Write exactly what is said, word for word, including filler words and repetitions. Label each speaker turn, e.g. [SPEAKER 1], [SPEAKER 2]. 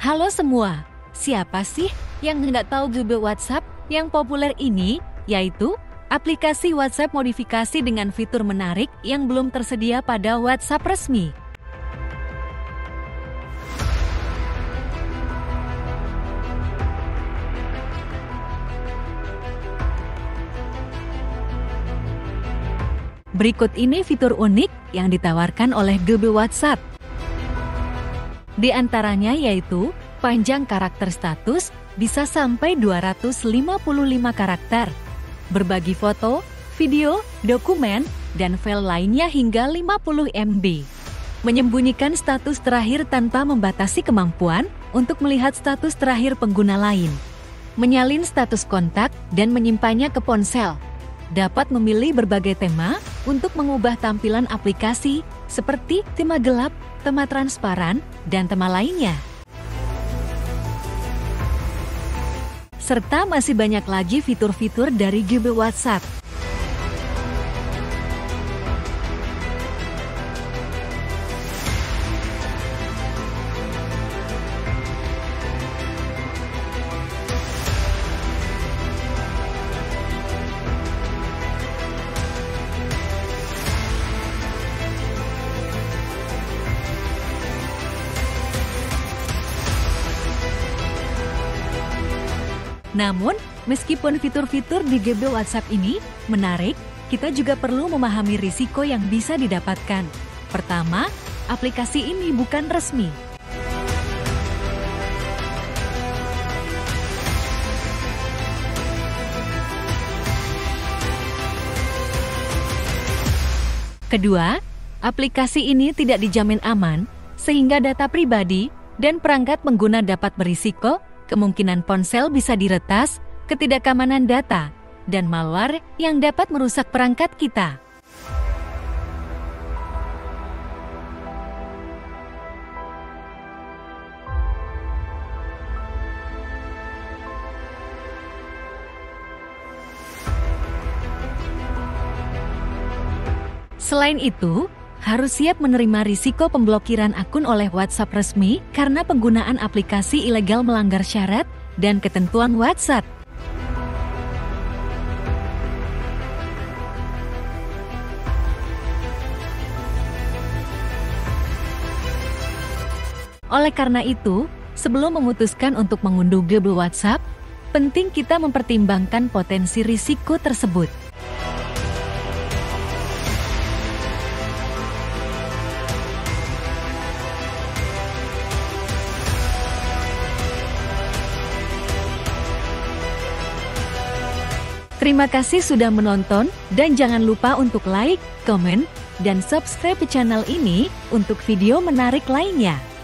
[SPEAKER 1] Halo semua, siapa sih yang nggak tahu grup WhatsApp yang populer ini? Yaitu aplikasi WhatsApp modifikasi dengan fitur menarik yang belum tersedia pada WhatsApp resmi. Berikut ini fitur unik yang ditawarkan oleh grup WhatsApp. Di antaranya yaitu panjang karakter status bisa sampai dua ratus lima puluh lima karakter, berbagi foto, video, dokumen, dan file lainnya hingga lima puluh megabyte. Menyembunyikan status terakhir tanpa membatasi kemampuan untuk melihat status terakhir pengguna lain. Menyalin status kontak dan menyimpannya ke ponsel. Dapat memilih berbagai tema untuk mengubah tampilan aplikasi seperti tema gelap, tema transparan, dan tema lainnya. Serta masih banyak lagi fitur-fitur dari grup WhatsApp. Namun, meskipun fitur-fitur di grup WhatsApp ini menarik, kita juga perlu memahami risiko yang bisa didapatkan. Pertama, aplikasi ini bukan resmi. Kedua, aplikasi ini tidak dijamin aman, sehingga data pribadi dan perangkat pengguna dapat berisiko. Kemungkinan ponsel bisa diretas, ketidakamanan data, dan malware yang dapat merusak perangkat kita. Selain itu, harus siap menerima risiko pemblokiran akun oleh WhatsApp resmi karena penggunaan aplikasi ilegal melanggar syarat dan ketentuan WhatsApp. Oleh karena itu, sebelum memutuskan untuk mengunduh grup WhatsApp, penting kita mempertimbangkan potensi risiko tersebut. Terima kasih sudah menonton dan jangan lupa untuk like, komen, dan subscribe channel ini untuk video menarik lainnya.